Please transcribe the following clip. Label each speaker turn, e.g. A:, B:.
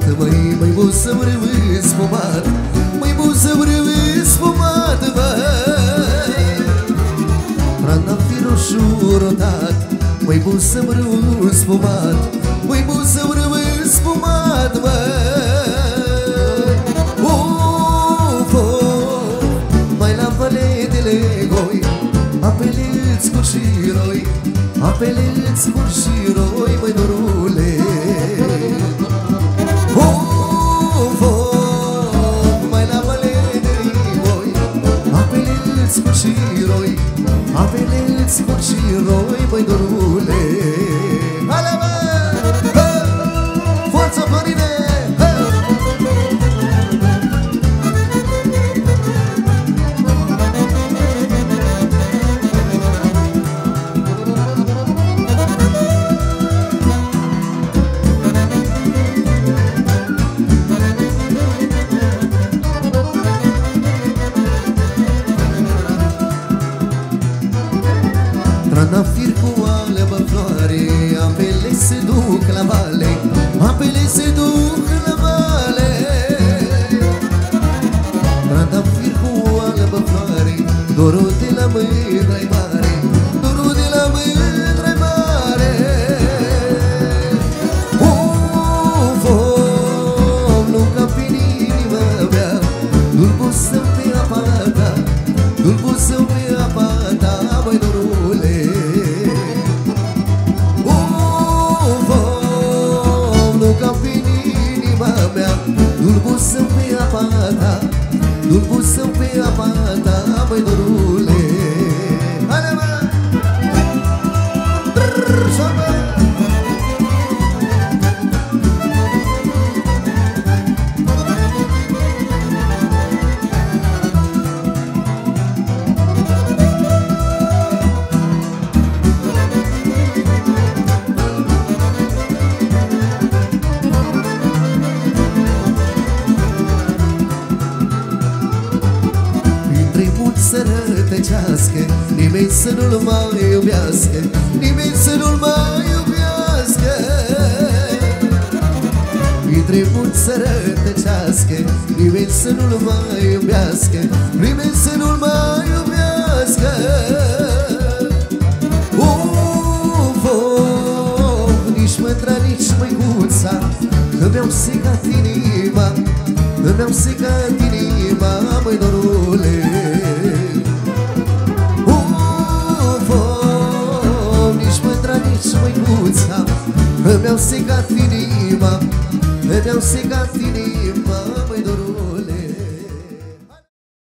A: măi, măi, buță vrâvâ sfumat, măi, buță vrâvâ sfumat, măi. Trandafir roșu rotat, măi, buță vrâvâ sfumat, măi, buță vrâvâ sfumat, măi. Mai la paletele goi, apele-ți cu șiroi, apele-ți cu șiroi, măi, dorule. Mai la paletele goi, apele-ți cu șiroi, apele-ți cu șiroi, măi, dorule. Ala, bă! Forța, Florine! Trandafir cu albă floare, apele se duc la vale, apele se duc la vale. Trandafir cu albă floare, dorul de la mândra-i mare, dorul de la mândra-i mare. Nu ca pe inima mea, nu-l pusă pe apa ta, nu-l pusă pe apa ta, măi, dorule. Nu-l pusă pe apa ta, nu-l pusă pe apa ta, măi, dorule. Haide, mă! Să rătăcească, nimeni să nu-l mai iubească, nimeni să nu-l mai iubească. Mi trebuie să rătăcească, nimeni să nu-l mai iubească, nimeni să nu-l mai iubească. Nici mândra, nici măicuța, că mi-au secat inima, că mi-au secat inima, măi, dorule. Nici măicuța, că mi-au secat inima, că mi-au secat inima, măi, dorule.